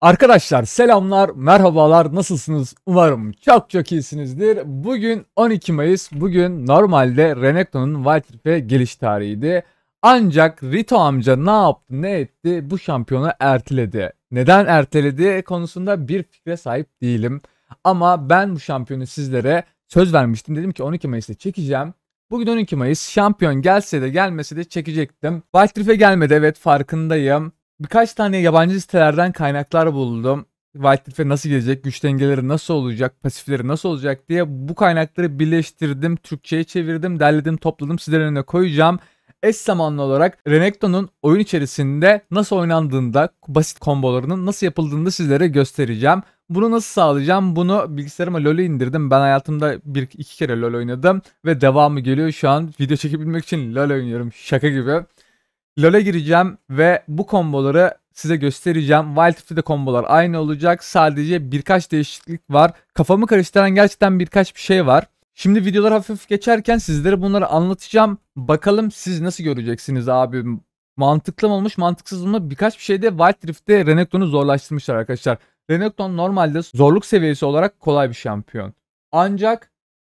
Arkadaşlar selamlar, merhabalar, nasılsınız? Umarım çok iyisinizdir. Bugün 12 Mayıs, bugün normalde Renekton'un Wild Rift'e geliş tarihiydi. Ancak Rito amca ne yaptı, ne etti, bu şampiyonu erteledi. Neden erteledi konusunda bir fikre sahip değilim. Ama ben bu şampiyonu sizlere söz vermiştim. Dedim ki 12 Mayıs'ta çekeceğim. Bugün 12 Mayıs, şampiyon gelse de gelmese de çekecektim. Wild Rift'e gelmedi, evet, farkındayım. Birkaç tane yabancı sitelerden kaynaklar buldum. Wild Rift'e nasıl gelecek, güç dengeleri nasıl olacak, pasifleri nasıl olacak diye bu kaynakları birleştirdim, Türkçe'ye çevirdim, derledim, topladım, sizlerin önüne koyacağım. Eş zamanlı olarak Renekton'un oyun içerisinde nasıl oynandığında, basit kombolarının nasıl yapıldığını da sizlere göstereceğim. Bunu nasıl sağlayacağım? Bunu bilgisayarıma LoL'e indirdim. Ben hayatımda iki kere LoL oynadım ve devamı geliyor şu an. Video çekebilmek için LoL oynuyorum, şaka gibi. LoL'e gireceğim ve bu komboları size göstereceğim. Wild Rift'te de kombolar aynı olacak. Sadece birkaç değişiklik var. Kafamı karıştıran gerçekten birkaç bir şey var. Şimdi videolar hafif geçerken sizlere bunları anlatacağım. Bakalım siz nasıl göreceksiniz abi? Mantıklı mı olmuş, mantıksız mı? Birkaç bir şeyde Wild Rift'te Renekton'u zorlaştırmışlar arkadaşlar. Renekton normalde zorluk seviyesi olarak kolay bir şampiyon. Ancak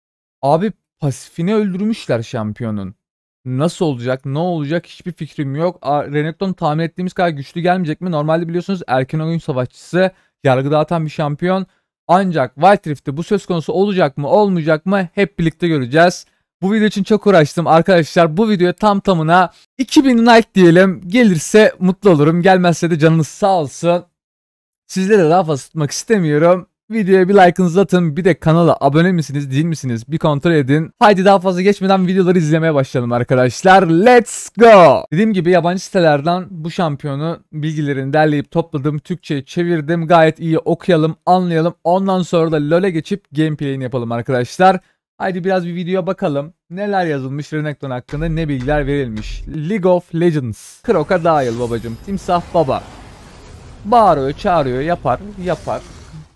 abi pasifini öldürmüşler şampiyonun. Nasıl olacak, ne olacak hiçbir fikrim yok. Renekton tahmin ettiğimiz kadar güçlü gelmeyecek mi? Normalde biliyorsunuz erken oyun savaşçısı, yargı dağıtan bir şampiyon. Ancak Wild Rift'te bu söz konusu olacak mı, olmayacak mı hep birlikte göreceğiz. Bu video için çok uğraştım arkadaşlar. Bu videoya tam tamına 2000 like diyelim. Gelirse mutlu olurum. Gelmezse de canınız sağ olsun. Sizlere daha fazla tutmak istemiyorum. Videoya bir like'ınızı atın. Bir de kanala abone misiniz değil misiniz? Bir kontrol edin. Haydi daha fazla geçmeden videoları izlemeye başlayalım arkadaşlar. Let's go! Dediğim gibi yabancı sitelerden bu şampiyonu bilgilerini derleyip topladım. Türkçe'ye çevirdim. Gayet iyi okuyalım, anlayalım. Ondan sonra da LoL'e geçip gameplay'ini yapalım arkadaşlar. Haydi biraz bir videoya bakalım. Neler yazılmış Renekton hakkında, ne bilgiler verilmiş. League of Legends. Krok'a dahil babacım. Timsah baba. Bağırıyor, çağırıyor, yapar.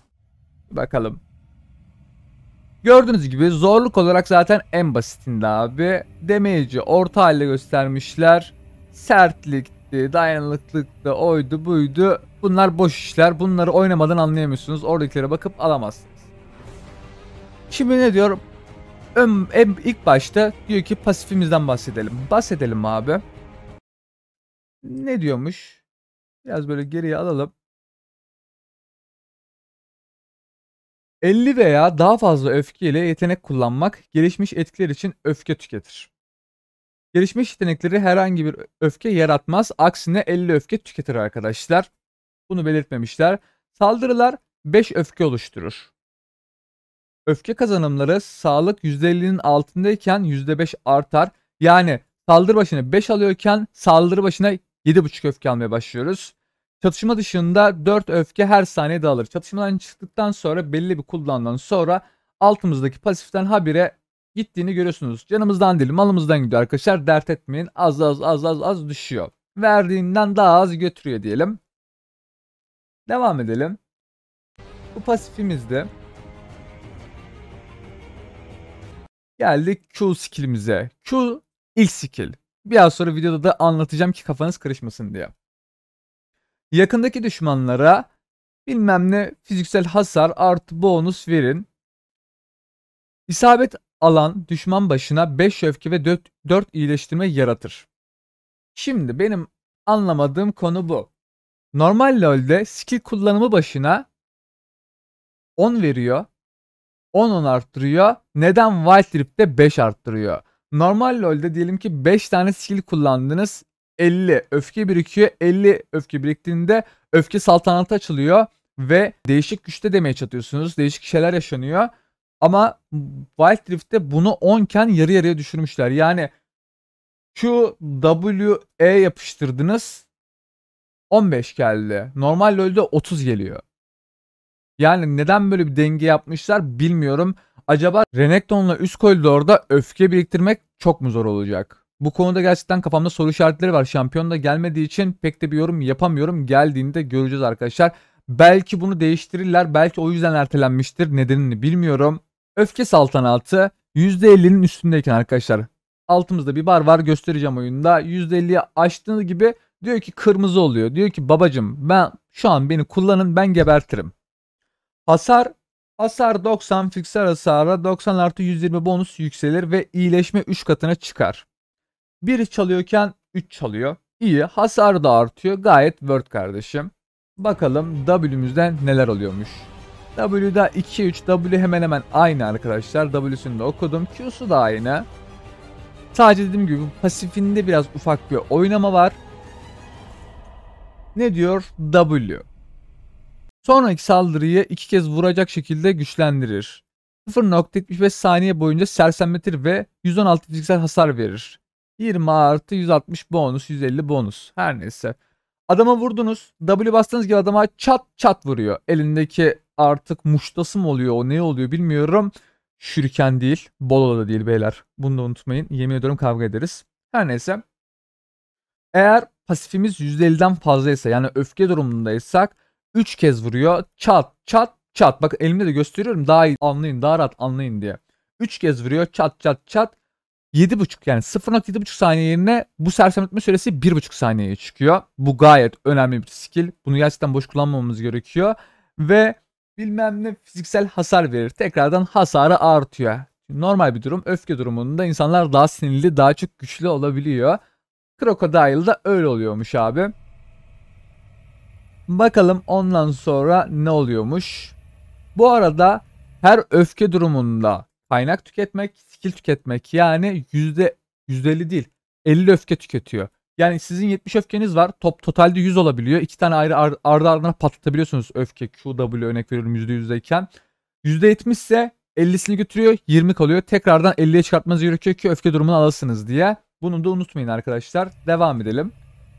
Bakalım. Gördüğünüz gibi zorluk olarak zaten en basitinde abi. Damage'i orta halde göstermişler. Sertlikti, dayanıklılıktı, oydu buydu. Bunlar boş işler. Bunları oynamadan anlayamıyorsunuz. Oradakilere bakıp alamazsınız. Şimdi ne diyor? İlk başta diyor ki pasifimizden bahsedelim. Bahsedelim abi. Ne diyormuş? Biraz böyle geriye alalım. 50 veya daha fazla öfke ile yetenek kullanmak gelişmiş etkiler için öfke tüketir. Gelişmiş yetenekleri herhangi bir öfke yaratmaz. Aksine 50 öfke tüketir arkadaşlar. Bunu belirtmemişler. Saldırılar 5 öfke oluşturur. Öfke kazanımları sağlık %50'nin altındayken %5 artar. Yani saldırı başına 5 alıyorken saldırı başına 7,5 öfke almaya başlıyoruz. Çatışma dışında 4 öfke her saniye dağılır. Çatışmadan çıktıktan sonra belli bir cooldown'dan sonra altımızdaki pasiften habire gittiğini görüyorsunuz. Canımızdan değil malımızdan gidiyor arkadaşlar. Dert etmeyin. Az düşüyor. Verdiğinden daha az götürüyor diyelim. Devam edelim. Bu pasifimizde geldik Q skill'imize. Q ilk skill. Biraz sonra videoda da anlatacağım ki kafanız karışmasın diye. Yakındaki düşmanlara bilmem ne fiziksel hasar artı bonus verin. İsabet alan düşman başına 5 öfke ve 4 iyileştirme yaratır. Şimdi benim anlamadığım konu bu. Normal LoL'de skill kullanımı başına 10 veriyor. 10 arttırıyor. Neden Wild Rift'te 5 arttırıyor? Normal LoL'de diyelim ki 5 tane skill kullandınız. 50 öfke birikiyor. 50 öfke biriktiğinde öfke saltanatı açılıyor ve değişik güçte damage atıyorsunuz. Değişik şeyler yaşanıyor. Ama Wild Rift'te bunu 10 iken yarı yarıya düşürmüşler. Yani Q, W, E yapıştırdınız. 15 geldi. Normal LoL'de 30 geliyor. Yani neden böyle bir denge yapmışlar bilmiyorum. Acaba Renekton'la üst koridorda öfke biriktirmek çok mu zor olacak? Bu konuda gerçekten kafamda soru işaretleri var. Şampiyon da gelmediği için pek de bir yorum yapamıyorum. Geldiğinde göreceğiz arkadaşlar. Belki bunu değiştirirler. Belki o yüzden ertelenmiştir. Nedenini bilmiyorum. Öfke saltanatı %50'nin üstündeyken arkadaşlar. Altımızda bir bar var, göstereceğim oyunda. %50'yi aştığı gibi Diyor ki kırmızı oluyor. Diyor ki babacım ben şu an beni kullanın, ben gebertirim. Hasar 90, fiksel hasara 90 artı 120 bonus yükselir ve iyileşme 3 katına çıkar. 1 çalıyorken 3 çalıyor. İyi, hasar da artıyor. Gayet word kardeşim. Bakalım W'müzden neler oluyormuş. W'da 2-3, W hemen hemen aynı arkadaşlar. W'sunu da okudum. Q'su da aynı. Sadece dediğim gibi pasifinde biraz ufak bir oynama var. Ne diyor? W. Sonraki saldırıyı 2 kez vuracak şekilde güçlendirir. 0.75 saniye boyunca sersemletir ve 116 fiziksel hasar verir. 20 artı 160 bonus, 150 bonus. Her neyse. Adama vurdunuz. W bastığınız gibi adama çat çat vuruyor. Elindeki artık muştası mı oluyor, o ne oluyor bilmiyorum. Şuriken değil. Bolo da değil beyler. Bunu da unutmayın. Yemin ediyorum kavga ederiz. Her neyse. Eğer pasifimiz %50'den fazlaysa, yani öfke durumundaysak 3 kez vuruyor. Çat çat çat. Bakın elimde de gösteriyorum. Daha iyi anlayın, daha rahat anlayın diye. 3 kez vuruyor. Çat çat çat. 7,5 yani 0.7,5 saniye yerine bu sersemletme süresi 1,5 saniyeye çıkıyor. Bu gayet önemli bir skill. Bunu gerçekten boş kullanmamamız gerekiyor. Ve bilmem ne fiziksel hasar verir. Tekrardan hasarı artıyor. Normal bir durum. Öfke durumunda insanlar daha sinirli, daha çok güçlü olabiliyor. Crocodile'da öyle oluyormuş abi. Bakalım ondan sonra ne oluyormuş. Bu arada her öfke durumunda kaynak tüketmek, skill tüketmek, yani %50 değil 50 öfke tüketiyor. Yani sizin 70 öfkeniz var. Totalde 100 olabiliyor. 2 tane ayrı ardı ardına patlatabiliyorsunuz öfke. QW örnek veriyorum %100'deyken. %70 ise 50'sini götürüyor, 20 kalıyor. Tekrardan 50'ye çıkartmanız gerekiyor ki öfke durumunu alasınız diye. Bunu da unutmayın arkadaşlar. Devam edelim.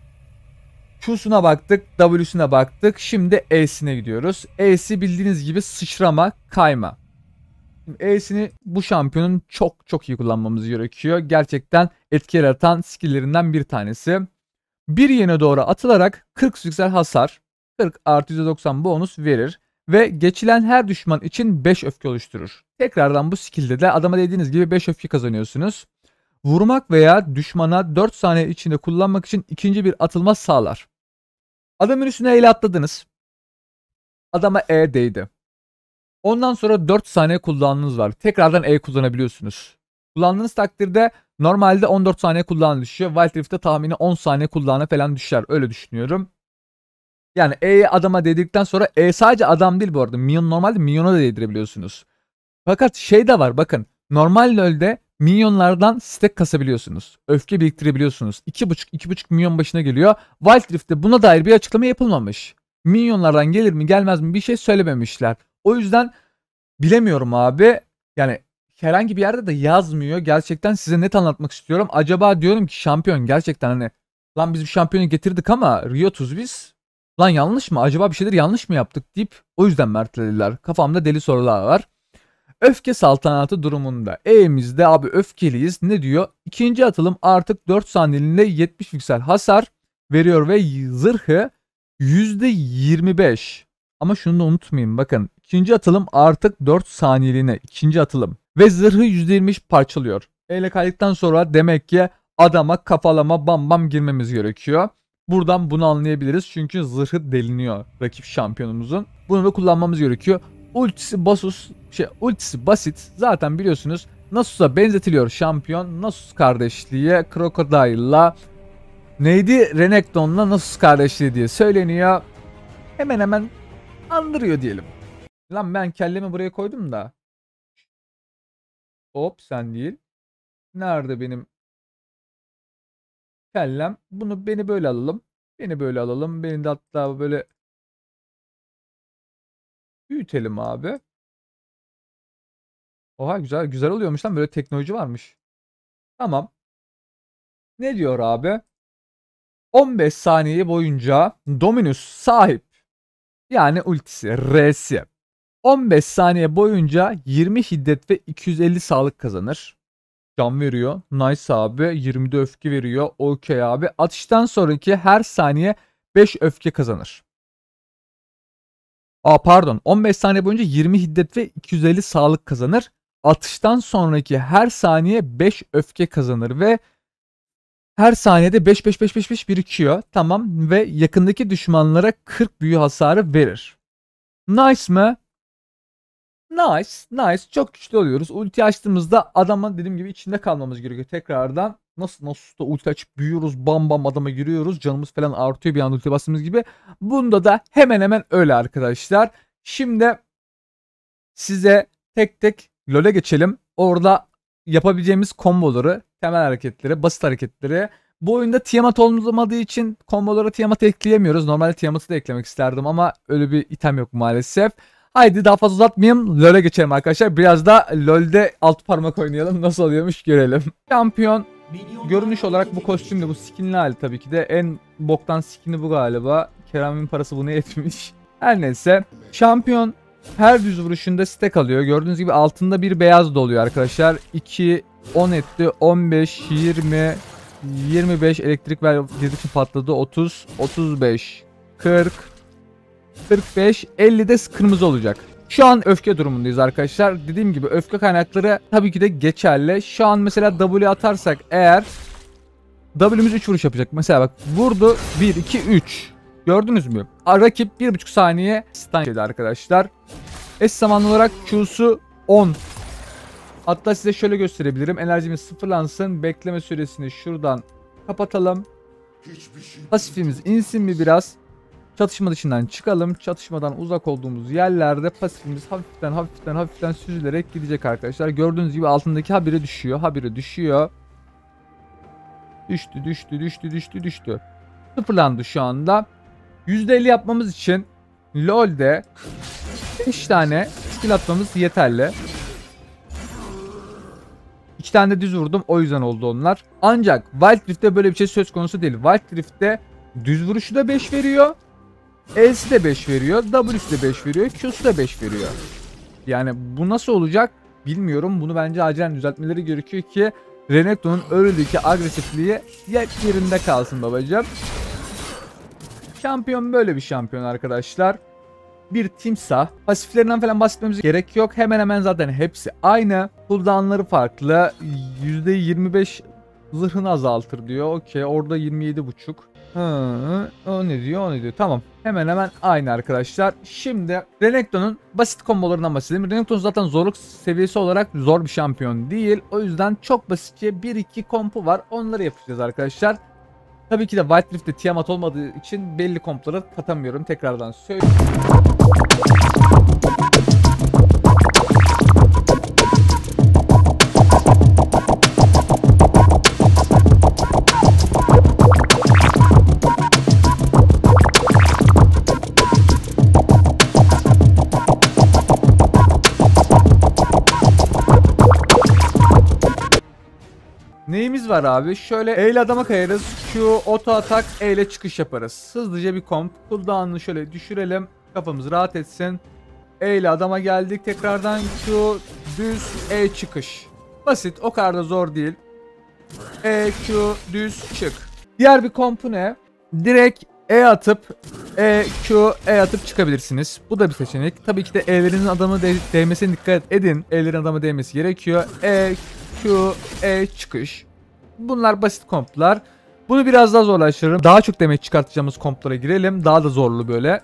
Q'suna baktık, W'suna baktık. Şimdi E'sine gidiyoruz. E'si bildiğiniz gibi sıçrama, kayma. E'sini bu şampiyonun çok çok iyi kullanmamız gerekiyor. Gerçekten etki yaratan skill'lerinden bir tanesi. Bir yöne doğru atılarak 40 fiziksel hasar, 40 artı %90 bonus verir. Ve geçilen her düşman için 5 öfke oluşturur. Tekrardan bu skill'de de adama dediğiniz gibi 5 öfke kazanıyorsunuz. Vurmak veya düşmana 4 saniye içinde kullanmak için ikinci bir atılma sağlar. Adamın üstüne ele atladınız. Adama E değdi. Ondan sonra 4 saniye kullandığınız var. Tekrardan E kullanabiliyorsunuz. Kullandığınız takdirde normalde 14 saniye kullanı düşüyor. Wild Rift'te tahmini 10 saniye kullanı falan düşer. Öyle düşünüyorum. Yani E'yi adama değdirdikten sonra E sadece adam değil bu arada. Normalde minyona da değdirebiliyorsunuz. Fakat şey de var bakın. Normal LoL'de minyonlardan stack kasabiliyorsunuz. Öfke biriktirebiliyorsunuz. 2,5 milyon başına geliyor. Wild Rift'te buna dair bir açıklama yapılmamış. Minyonlardan gelir mi gelmez mi bir şey söylememişler. O yüzden bilemiyorum abi. Yani herhangi bir yerde de yazmıyor. Gerçekten size net anlatmak istiyorum. Acaba diyorum ki şampiyon gerçekten hani lan biz bir şampiyonu getirdik ama Riot'uz biz. Lan yanlış mı? Acaba bir şeyler yanlış mı yaptık deyip o yüzden mertlediler. Kafamda deli sorular var. Öfke saltanatı durumunda. E'mizde abi öfkeliyiz. Ne diyor? İkinci atılım artık 4 saniyeliğinde 70 fiziksel hasar veriyor ve zırhı %25. Ama şunu da unutmayın bakın. İkinci atılım artık 4 saniyeliğine. İkinci atılım. Ve zırhı %23 parçalıyor. E ile kaydıktan sonra demek ki adama kafalama bam bam girmemiz gerekiyor. Buradan bunu anlayabiliriz. Çünkü zırhı deliniyor rakip şampiyonumuzun. Bunu da kullanmamız gerekiyor. Ultisi basit. Zaten biliyorsunuz Nasus'a benzetiliyor şampiyon. Nasus kardeşliği Crocodile'la neydi? Renekton'la Nasus kardeşliği diye söyleniyor. Hemen hemen andırıyor diyelim. Lan ben kellemi buraya koydum da. Hop sen değil. Nerede benim kellem? Beni böyle alalım. Beni böyle alalım. Beni de hatta böyle büyütelim abi. Oha güzel güzel oluyormuş lan, böyle teknoloji varmış. Tamam. Ne diyor abi? 15 saniye boyunca Dominus sahip, yani ultisi R'si 15 saniye boyunca 20 hiddet ve 250 sağlık kazanır. Can veriyor. Nice abi. 20'de öfke veriyor. Okey abi. Atıştan sonraki her saniye 5 öfke kazanır. Pardon. 15 saniye boyunca 20 hiddet ve 250 sağlık kazanır. Atıştan sonraki her saniye 5 öfke kazanır ve her saniyede 5 birikiyor. Tamam ve yakındaki düşmanlara 40 büyü hasarı verir. Nice mı? Nice, nice. Çok güçlü oluyoruz. Ulti açtığımızda adamın dediğim gibi içinde kalmamız gerekiyor. Tekrardan nasıl da ulti açıp büyüyoruz. Bam bam adama giriyoruz. Canımız falan artıyor bir anda ulti bastığımız gibi. Bunda da hemen hemen öyle arkadaşlar. Şimdi size tek tek LoL'e geçelim. Orada yapabileceğimiz komboları, temel hareketleri, basit hareketleri. Bu oyunda Tiamat olmadığı için kombolara Tiamat ekleyemiyoruz. Normalde Tiamat'ı da eklemek isterdim ama öyle bir item yok maalesef. Haydi daha fazla uzatmayayım. LoL'e geçelim arkadaşlar. Biraz da LoL'de alt parmak oynayalım. Nasıl oluyormuş görelim. Şampiyon görünüş olarak bu kostümle, bu skinli hali tabii ki de en boktan skini bu galiba. Kerem'in parası buna yetmiş. Her neyse. Şampiyon her düz vuruşunda stack alıyor. Gördüğünüz gibi altında bir beyaz da oluyor arkadaşlar. 2, 10 etti. 15, 20, 25 elektrik girdiği için patladı. 30, 35, 40, 45, 50 de kırmızı olacak. Şu an öfke durumundayız arkadaşlar. Dediğim gibi öfke kaynakları tabii ki de geçerli. Şu an mesela W atarsak eğer W'miz 3 vuruş yapacak. Mesela bak vurdu 1, 2, 3. Gördünüz mü? Rakip 1,5 saniye stun yedi arkadaşlar. Eş zamanlı olarak Q'su 10. Hatta size şöyle gösterebilirim. Enerjimiz sıfırlansın. Bekleme süresini şuradan kapatalım. Pasifimiz insin mi biraz? Çatışma dışından çıkalım. Çatışmadan uzak olduğumuz yerlerde pasifimiz hafiften süzülerek gidecek arkadaşlar. Gördüğünüz gibi altındaki habire düşüyor. Habire düşüyor. Düştü. Sıfırlandı şu anda. %50 yapmamız için LoL'de 5 tane skill atmamız yeterli. 2 tane de düz vurdum, o yüzden oldu onlar. Ancak Wild Rift'te böyle bir şey söz konusu değil. Wild Rift'te düz vuruşu da 5 veriyor. E'si de 5 veriyor. W'si de 5 veriyor. Q'su da 5 veriyor. Yani bu nasıl olacak bilmiyorum. Bunu bence acilen düzeltmeleri gerekiyor ki Renekton'un öldüğü agresifliği yerinde kalsın babacığım. Şampiyon böyle bir şampiyon arkadaşlar. Bir timsah. Pasiflerinden falan bahsetmemize gerek yok. Hemen hemen zaten hepsi aynı. Cooldown'ları farklı. %25 zırhını azaltır diyor. Okey. Orada 27,5. O ne diyor? Tamam. Hemen hemen aynı arkadaşlar. Şimdi Renekton'un basit kombolarından bahsedelim. Renekton zaten zorluk seviyesi olarak zor bir şampiyon değil. O yüzden çok basitçe 1-2 kompu var. Onları yapacağız arkadaşlar. Tabii ki de Wild Rift'te Tiamat olmadığı için belli kompları katamıyorum. Tekrardan söyleyeyim. Neyimiz var abi? Şöyle E ile adama kayarız. Q, auto atak, E ile çıkış yaparız. Hızlıca bir komp. Cooldown'ını şöyle düşürelim. Kafamız rahat etsin. E ile adama geldik. Tekrardan Q, düz, E çıkış. Basit. O kadar da zor değil. E, Q, düz, çık. Diğer bir kompu ne? Direkt E atıp E atıp çıkabilirsiniz. Bu da bir seçenek. Tabii ki de E'lerin adamı değmesine dikkat edin. E'lerin adamı değmesi gerekiyor. Q, E çıkış. Bunlar basit komplar. Bunu biraz daha zorlaştırırım. Daha çok demek çıkartacağımız komplara girelim. Daha da zorlu böyle.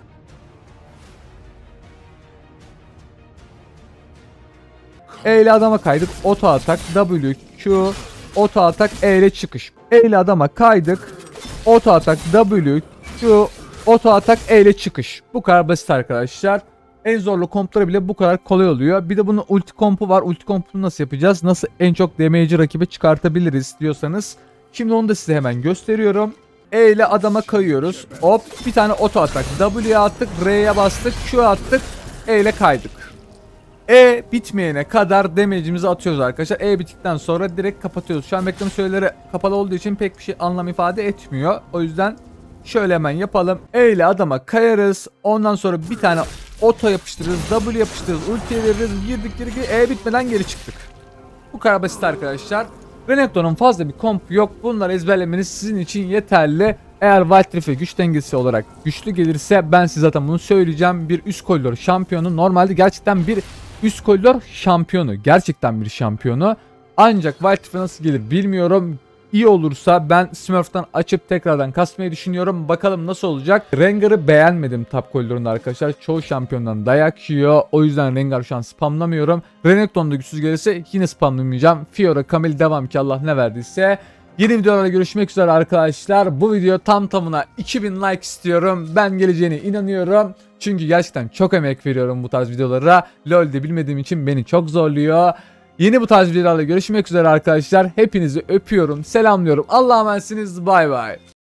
E ile adama kaydık. Auto atak. W, Q, auto atak. E ile çıkış. E ile adama kaydık. Auto atak. W, Q, auto atak. E ile çıkış. Bu kadar basit arkadaşlar. En zorlu kompları bile bu kadar kolay oluyor. Bir de bunun ulti kompu var. Ulti kompunu nasıl yapacağız? Nasıl en çok damage'i rakibe çıkartabiliriz diyorsanız. Şimdi onu da size hemen gösteriyorum. E ile adama kayıyoruz. Hop bir tane auto atak. W'ye attık. R'ye bastık. Q attık. E ile kaydık. E bitmeyene kadar damage'imizi atıyoruz arkadaşlar. E bittikten sonra direkt kapatıyoruz. Şu an bekleme süreleri kapalı olduğu için pek bir şey anlam ifade etmiyor. O yüzden şöyle hemen yapalım. E ile adama kayarız. Ondan sonra bir tane auto yapıştırırız. W yapıştırırız. Ultiye veririz. Girdik. E bitmeden geri çıktık. Bu kadar basit arkadaşlar. Renekton'un fazla bir komp yok. Bunları ezberlemeniz sizin için yeterli. Eğer Wild Rift'e güç dengesi olarak güçlü gelirse ben size zaten bunu söyleyeceğim. Bir üst koridor şampiyonu. Normalde gerçekten bir üst koridor şampiyonu. Gerçekten bir şampiyonu. Ancak Wild Rift'e nasıl gelir bilmiyorum. iyi olursa ben Smurf'tan açıp tekrardan kasmayı düşünüyorum. Bakalım nasıl olacak. Rengar'ı beğenmedim top koridorunda arkadaşlar. Çoğu şampiyondan dayak yiyor. O yüzden Rengar şu an spamlamıyorum. Renekton'da güçsüz gelirse yine spamlamayacağım. Fiora, Camille devam ki Allah ne verdiyse. Yeni videolarda görüşmek üzere arkadaşlar. Bu video tam tamına 2000 like istiyorum. Ben geleceğine inanıyorum. Çünkü gerçekten çok emek veriyorum bu tarz videolara. LoL'de bilmediğim için beni çok zorluyor. Yeni bu tarz videolarla görüşmek üzere arkadaşlar. Hepinizi öpüyorum, selamlıyorum. Allah'a emanetsiniz. Bay bay.